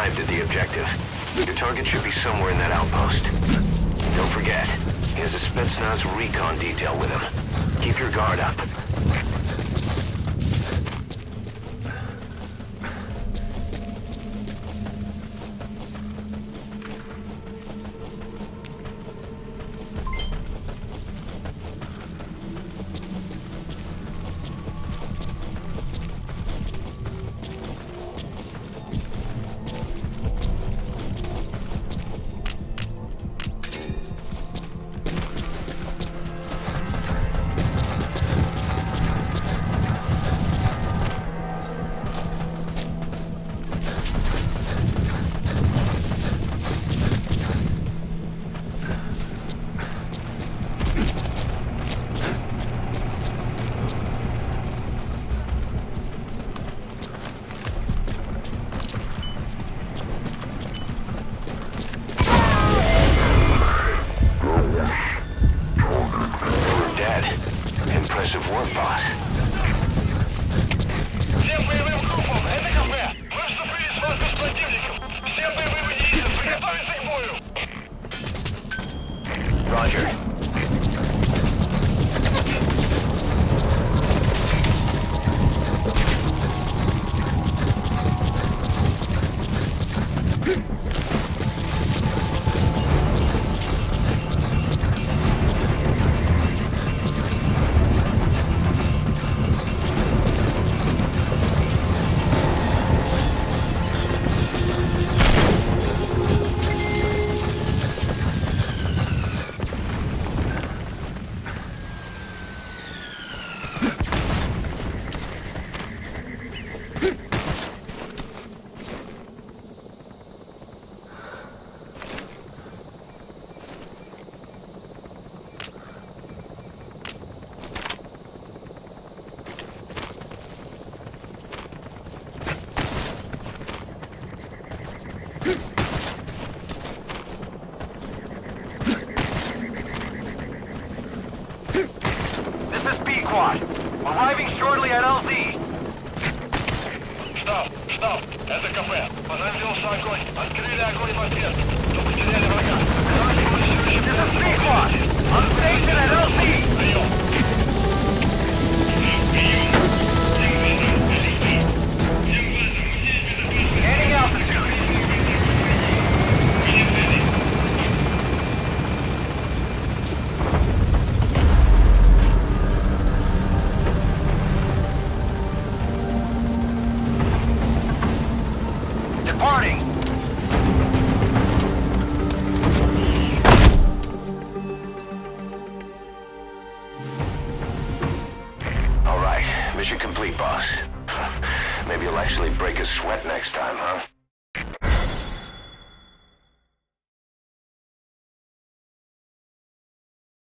arrived at the objective. Your target should be somewhere in that outpost. Don't forget, he has a Spetsnaz recon detail with him. Keep your guard up. Impressive work, boss. Всем боевым группам! Это КП! Мы вступили в схватку с противником! Всем боевым единицам приготовиться к бою! Roger. Arriving shortly at LZ. Штаб, это КП. Понадобился огонь. Открыли огонь в ответ. Но потеряли врага. This is B-Squad. On station at LZ. Прием. Gaining altitude. Mission complete, boss. Maybe you'll actually break a sweat next time, huh?